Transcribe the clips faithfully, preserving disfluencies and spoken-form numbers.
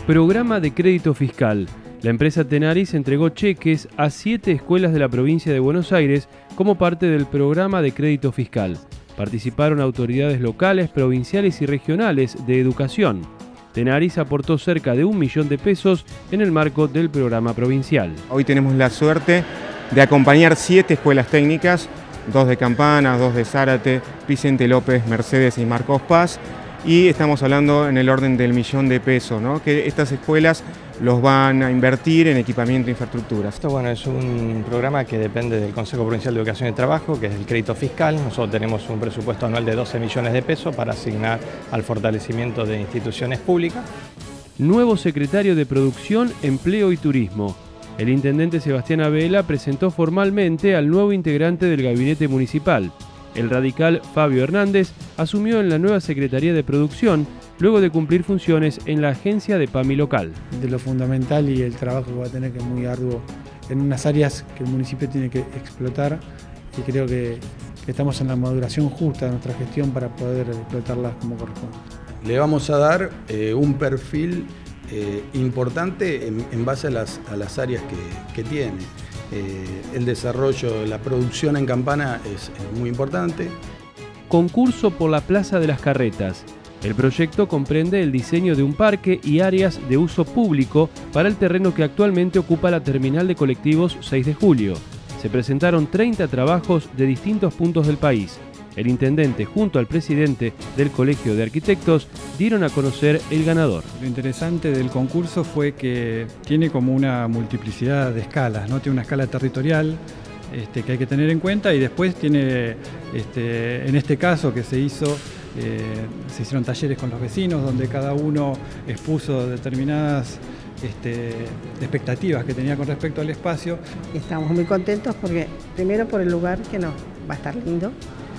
Programa de crédito fiscal. La empresa Tenaris entregó cheques a siete escuelas de la provincia de Buenos Aires como parte del programa de crédito fiscal. Participaron autoridades locales, provinciales y regionales de educación. Tenaris aportó cerca de un millón de pesos en el marco del programa provincial. Hoy tenemos la suerte de acompañar siete escuelas técnicas, dos de Campana, dos de Zárate, Vicente López, Mercedes y Marcos Paz, y estamos hablando en el orden del millón de pesos, ¿no? Que estas escuelas los van a invertir en equipamiento e infraestructuras. Esto bueno, es un programa que depende del Consejo Provincial de Educación y Trabajo, que es el crédito fiscal. Nosotros tenemos un presupuesto anual de doce millones de pesos para asignar al fortalecimiento de instituciones públicas. Nuevo secretario de Producción, Empleo y Turismo. El intendente Sebastián Abela presentó formalmente al nuevo integrante del gabinete municipal. El radical Fabio Hernández asumió en la nueva Secretaría de Producción luego de cumplir funciones en la agencia de PAMI local. De lo fundamental y el trabajo que va a tener, que es muy arduo en unas áreas que el municipio tiene que explotar, y creo que, que estamos en la maduración justa de nuestra gestión para poder explotarlas como corresponde. Le vamos a dar eh, un perfil eh, importante en, en base a las, a las áreas que, que tiene. Eh, el desarrollo, la producción en Campana es, es muy importante. Concurso por la Plaza de las Carretas. El proyecto comprende el diseño de un parque y áreas de uso público para el terreno que actualmente ocupa la terminal de colectivos seis de julio. Se presentaron treinta trabajos de distintos puntos del país. El intendente junto al presidente del Colegio de Arquitectos dieron a conocer el ganador. Lo interesante del concurso fue que tiene como una multiplicidad de escalas, ¿no? Tiene una escala territorial este, que hay que tener en cuenta, y después tiene, este, en este caso que se hizo, eh, se hicieron talleres con los vecinos donde cada uno expuso determinadas Este, expectativas que tenía con respecto al espacio. Estamos muy contentos porque primero por el lugar, que no va a estar lindo,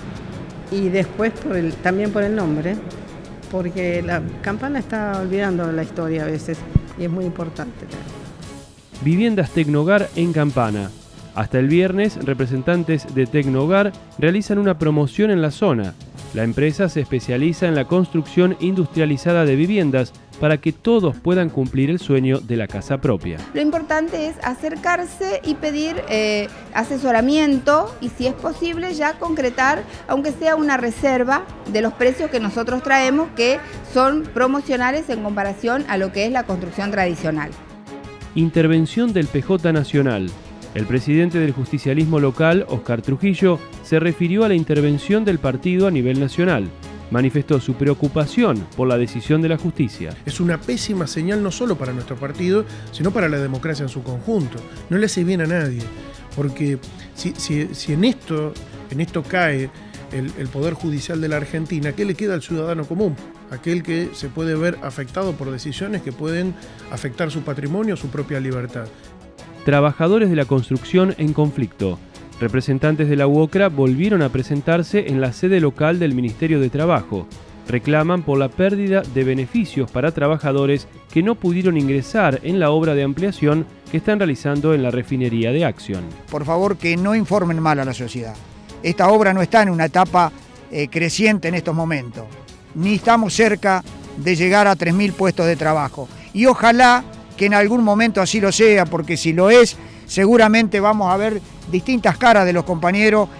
y después por el, también por el nombre, porque la Campana está olvidando la historia a veces y es muy importante. Viviendas Tecnohogar en Campana. Hasta el viernes, representantes de Tecnohogar realizan una promoción en la zona. La empresa se especializa en la construcción industrializada de viviendas para que todos puedan cumplir el sueño de la casa propia. Lo importante es acercarse y pedir eh, asesoramiento y, si es posible, ya concretar, aunque sea una reserva de los precios que nosotros traemos, que son promocionales en comparación a lo que es la construcción tradicional. Intervención del P J Nacional. El presidente del justicialismo local, Oscar Trujillo, se refirió a la intervención del partido a nivel nacional. Manifestó su preocupación por la decisión de la justicia. Es una pésima señal no solo para nuestro partido, sino para la democracia en su conjunto. No le hace bien a nadie, porque si, si, si en, esto, en esto cae el, el Poder Judicial de la Argentina, ¿qué le queda al ciudadano común? Aquel que se puede ver afectado por decisiones que pueden afectar su patrimonio, su propia libertad. Trabajadores de la construcción en conflicto. Representantes de la UOCRA volvieron a presentarse en la sede local del Ministerio de Trabajo. Reclaman por la pérdida de beneficios para trabajadores que no pudieron ingresar en la obra de ampliación que están realizando en la refinería de Acción. Por favor, que no informen mal a la sociedad. Esta obra no está en una etapa eh, creciente en estos momentos, ni estamos cerca de llegar a tres mil puestos de trabajo. Y ojalá que en algún momento así lo sea, porque si lo es, seguramente vamos a ver distintas caras de los compañeros.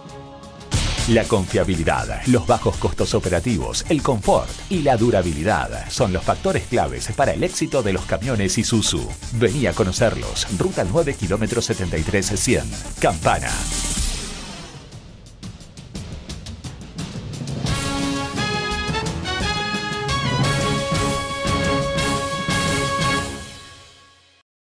La confiabilidad, los bajos costos operativos, el confort y la durabilidad son los factores claves para el éxito de los camiones Isuzu. Vení a conocerlos. Ruta nueve, kilómetro setenta y tres cien. Campana.